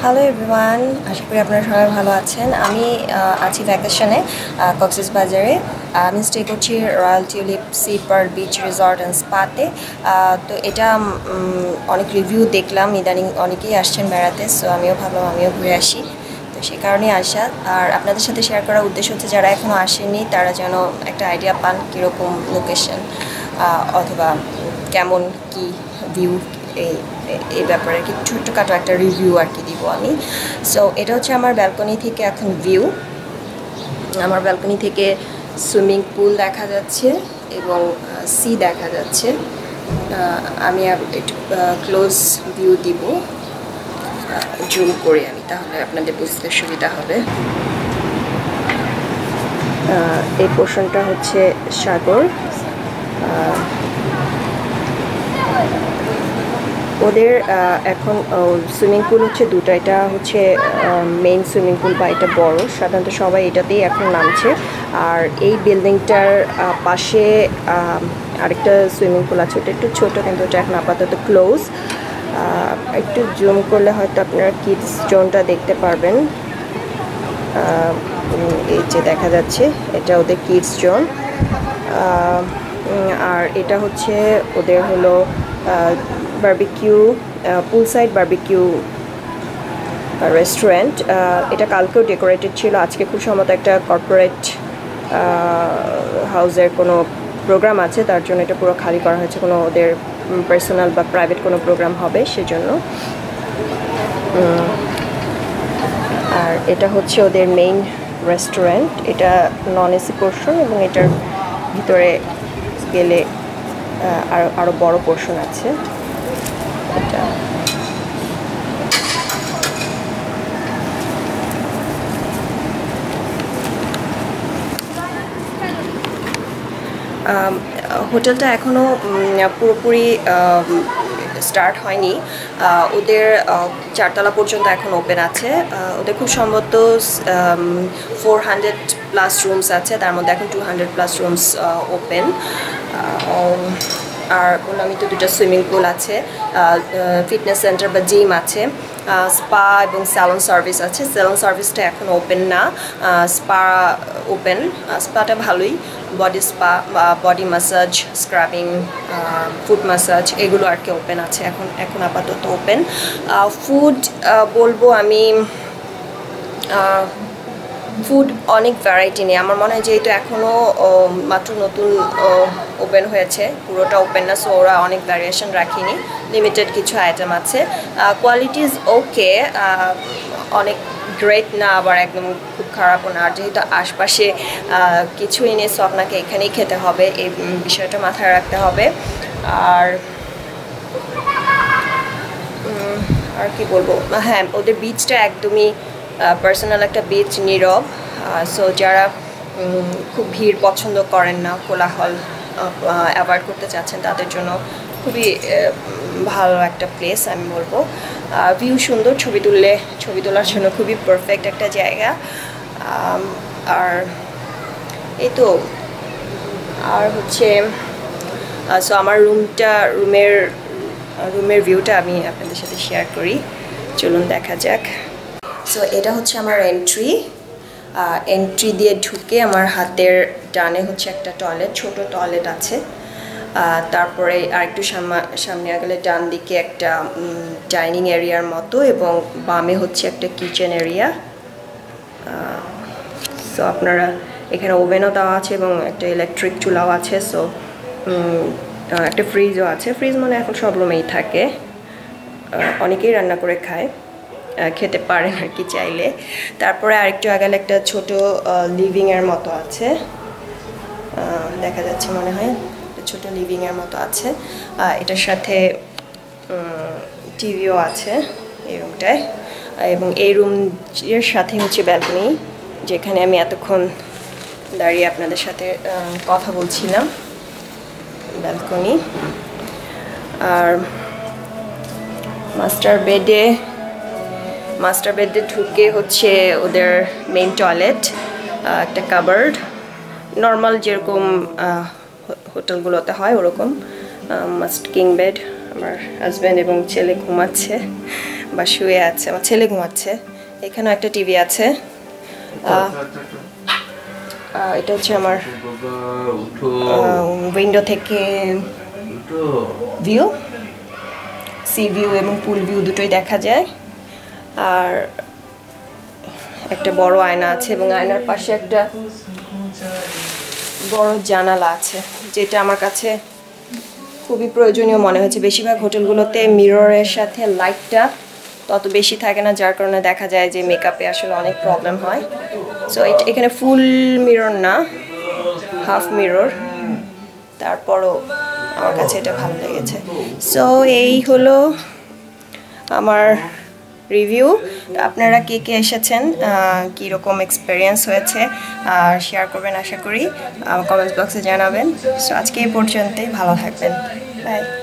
Hello everyone, আশা করি আপনারা সবাই ভালো আছেন। আমি আছি ভ্যাকেশনে কক্সবাজারে। আমি স্টে করছি Royal Tulip Sea Pearl beach resort and স্পাতে। তো এটা অনেক রিভিউ দেখলাম, ইদানিং অনেকেই আসছেন বেড়াতে, সো আমিও ভাবলাম আমিও ঘুরে আসি। তো সে কারণেই আসা। আর আপনাদের সাথে শেয়ার করার উদ্দেশ্য হচ্ছে যারা এখনও আসেনি তারা যেন একটা আইডিয়া পান কীরকম লোকেশন অথবা কেমন কি ভিউ, এই ব্যাপারে কি ছোট্টখাটো একটা রিভিউ আর কি দিব আমি। সো এটা হচ্ছে আমার ব্যালকনি থেকে এখন ভিউ। আমার ব্যালকনি থেকে সুইমিং পুল দেখা যাচ্ছে এবং সি দেখা যাচ্ছে। আমি একটু ক্লোজ ভিউ দিব, জুম করে আমি, তাহলে আপনাদের বুঝতে সুবিধা হবে। এই পোর্শনটা হচ্ছে সাগর। ওদের এখন সুইমিং পুল হচ্ছে দুটো, এটা হচ্ছে মেইন সুইমিং পুল বা এটা বড়, সাধারণত সবাই এটাতেই এখন নামছে। আর এই বিল্ডিংটার পাশে আরেকটা সুইমিং পুল আছে, ওটা একটু ছোটো কিন্তু ওটা এখন আপাতত ক্লোজ। একটু জুম করলে হয়তো আপনারা কিডস জোনটা দেখতে পারবেন। এই যে দেখা যাচ্ছে এটা ওদের কিডস জোন। আর এটা হচ্ছে ওদের হলো barbecue, pool side barbecue restaurant. এটা কালকেও ডেকোরেটেড ছিল, আজকে খুব সম্ভবত একটা কর্পোরেট হাউসের কোনো প্রোগ্রাম আছে, তার জন্য এটা পুরো খালি করা হয়েছে। কোনো ওদের পার্সোনাল বা প্রাইভেট কোনো প্রোগ্রাম হবে সেজন্য। আর এটা হচ্ছে ওদের মেইন রেস্টুরেন্ট, এটা নন এসি পোর্শন এবং এটার ভিতরে গেলে আরও বড় পোর্শন আছে। এটা হোটেলটা এখনও পুরোপুরি স্টার্ট হয়নি। ওদের 4তলা পর্যন্ত এখন ওপেন আছে। ওদের খুব সম্ভবত 400+ রুমস আছে, তার মধ্যে এখন 200+ রুমস ওপেন। আর বললামই তো, দুটো সুইমিং পুল আছে, ফিটনেস সেন্টার বা জিম আছে, স্পা এবং স্যালন সার্ভিস আছে। স্যালন সার্ভিসটা এখন ওপেন না, স্পা ওপেন। স্পাটা ভালোই, body spa, body massage, scrubbing, foot massage এগুলো আর কি ওপেন আছে এখন আপাতত ওপেন। ফুড বলবো আমি, ফুড অনেক ভ্যারাইটি নেই আমার মনে হয়, যেহেতু এখনও মাত্র নতুন ওপেন হয়েছে, পুরোটা ওপেন না, সো ওরা অনেক ভ্যারিয়েশন রাখিনি, লিমিটেড কিছু আইটেম আছে। কোয়ালিটিজ ওকে, অনেক গ্রেট না, আবার একদম খুব খারাপও না। আর যেহেতু আশপাশে কিছুই নেই, সো আপনাকে এখানেই খেতে হবে, এই বিষয়টা মাথায় রাখতে হবে। আর কি বলবো, হ্যাঁ, ওদের বিচটা একদমই পার্সোনাল একটা বিচ, নীরব। সো যারা খুব ভিড় পছন্দ করেন না, কোলাহল অ্যাভয়েড করতে চাচ্ছেন, তাদের জন্য খুবই ভালো একটা প্লেস আমি বলবো। ভিউ সুন্দর, ছবি তোলার জন্য খুবই পারফেক্ট একটা জায়গা। আর এই তো, আর হচ্ছে সো আমার রুমের ভিউটা আমি আপনাদের সাথে শেয়ার করি, চলুন দেখা যাক। সো এটা হচ্ছে আমার এন্ট্রি দিয়ে ঢুকে আমার হাতের ডানে হচ্ছে একটা টয়লেট, ছোট টয়লেট আছে। তারপরে আরেকটু সামনে গেলে ডান দিকে একটা ডাইনিং এরিয়ার মতো, এবং বামে হচ্ছে একটা কিচেন এরিয়া। সো আপনারা এখানে ওভেনও দেওয়া আছে এবং একটা ইলেকট্রিক চুলাও আছে। সো একটা ফ্রিজও আছে, ফ্রিজ মানে এখন সব রুমেই থাকে, অনেকেই রান্না করে খায়, খেতে পারেন আর কি চাইলে। তারপরে আরেকটু আগালে একটা ছোট লিভিংয়ের মতো আছে, দেখা যাচ্ছে মনে হয়, একটা ছোট লিভিংয়ের মতো আছে। এটার সাথে টিভিও আছে এই রুমটায়, এবং এই রুমের সাথে হচ্ছে ব্যালকনি, যেখানে আমি এতক্ষণ দাঁড়িয়ে আপনাদের সাথে কথা বলছিলাম, ব্যালকনি। আর মাস্টার বেডে ঢুকে হচ্ছে ওদের মেইন টয়লেট, একটা কাবার্ড, নর্মাল যেরকম হোটেলগুলোতে হয় ওরকম, মাস্ট কিং বেড। আমার হাজব্যান্ড এবং ছেলে ঘুমাচ্ছে, বা শুয়ে আছে, আমার ছেলে ঘুমাচ্ছে। এখানেও একটা টিভি আছে। এটা হচ্ছে আমার উইন্ডো থেকে ভিউ, সি ভিউ এবং পুল ভিউ দুটোই দেখা যায়। আর একটা বড় আয়না আছে এবং আয়নার পাশে একটা বড় জানালা আছে, যেটা আমার কাছে খুবই প্রয়োজনীয় মনে হচ্ছে। বেশিরভাগ হোটেলগুলোতে মিররের সাথে লাইটটা তত বেশি থাকে না, যার কারণে দেখা যায় যে মেকআপে আসলে অনেক প্রবলেম হয়। সো এখানে ফুল মিরর না, হাফ মিরর, তারপরও আমার কাছে এটা ভালো লেগেছে। সো এই হলো আমার রিভিউ। আপনারা কে কে এসেছেন, কীরকম এক্সপিরিয়েন্স হয়েছে আর শেয়ার করবেন আশা করি, কমেন্টস বক্সে জানাবেন। সো আজকে এই পর্যন্তই, ভালো থাকবেন, বাই।